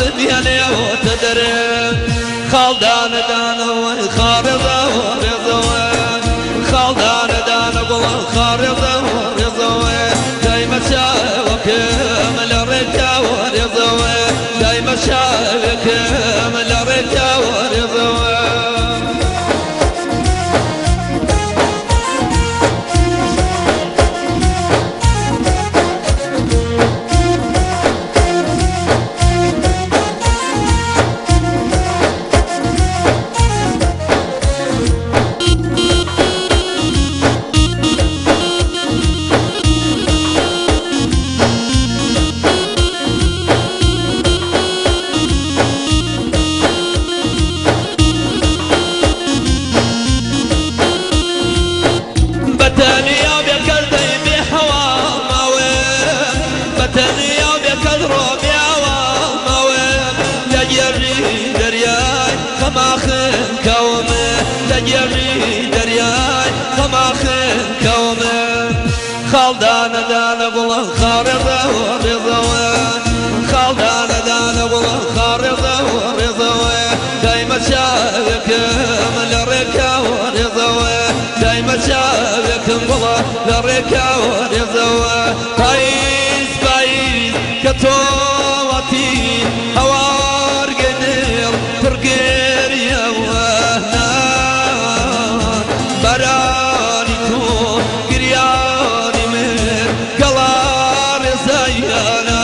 ديالي وتدري خالدان دانا وخارضة ورضوة خالدان دانا وخارضة ورضوة دايما شاوك من الرجا ورضوة دايما شاوك من الرجا ورضوة خالدان دانا والله خارضة ورضوة خالدان دانا والله خارضة ورضوة دايما شافك من الركا ورضوة دايما شافك والله الركا ورضوة بايز بايز كتوتي هوار قدير ترقير يا وهنا براني تو قريان قلار زيانا